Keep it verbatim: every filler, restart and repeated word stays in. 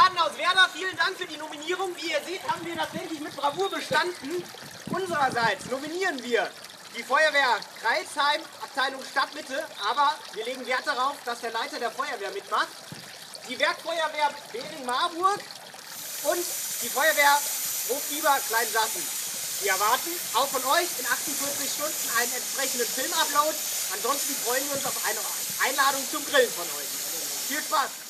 Kameraden aus Werder, vielen Dank für die Nominierung. Wie ihr seht, haben wir das, denke ich, mit Bravour bestanden. Unsererseits nominieren wir die Feuerwehr Crailsheim, Abteilung Stadtmitte, aber wir legen Wert darauf, dass der Leiter der Feuerwehr mitmacht. Die Werkfeuerwehr Bering-Marburg und die Feuerwehr Hochfieber Kleinsassen. Wir erwarten auch von euch in achtundvierzig Stunden einen entsprechenden Filmupload. Ansonsten freuen wir uns auf eine Einladung zum Grillen von euch. Viel Spaß!